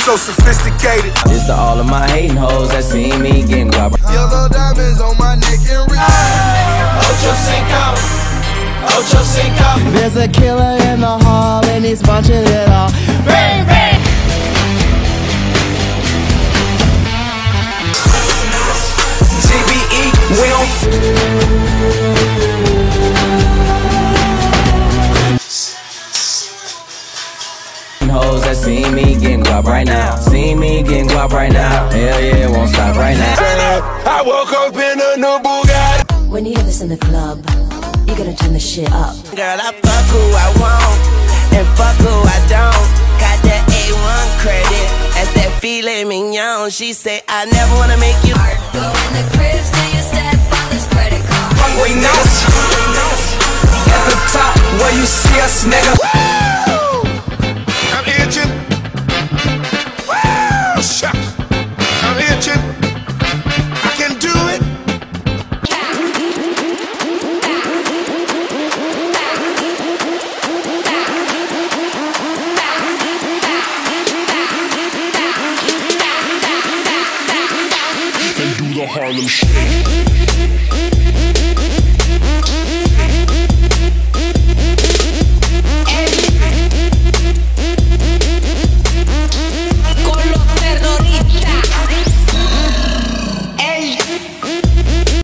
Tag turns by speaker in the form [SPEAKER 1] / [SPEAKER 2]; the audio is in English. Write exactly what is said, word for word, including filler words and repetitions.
[SPEAKER 1] so sophisticated.
[SPEAKER 2] It's to all of my hating hoes that see me getting guap.
[SPEAKER 1] Yellow diamonds on my neck and wrist.
[SPEAKER 3] Ocho Cinco, Ocho Cinco.
[SPEAKER 4] There's a killer in the hall and he's punching it all. Bang, bang!
[SPEAKER 1] G B E, we don't
[SPEAKER 2] hoes that see me getting guap right now. See me getting guap right now. Hell yeah, it won't stop right now.
[SPEAKER 3] I woke up in a new Bugatti.
[SPEAKER 5] When you hear this in the club, you're gonna turn the shit up.
[SPEAKER 6] Girl, I fuck who I want and fuck who I don't. Got that A one credit, that's that filet mignon. She say I never wanna make you
[SPEAKER 5] Go in the cribs, do your stepfather's credit card.
[SPEAKER 1] hungry niggas. At the top where you see us, nigga.
[SPEAKER 3] I'm itching. Woo! Shucks. I'm itching. I can do it. You can do the Harlem Shake.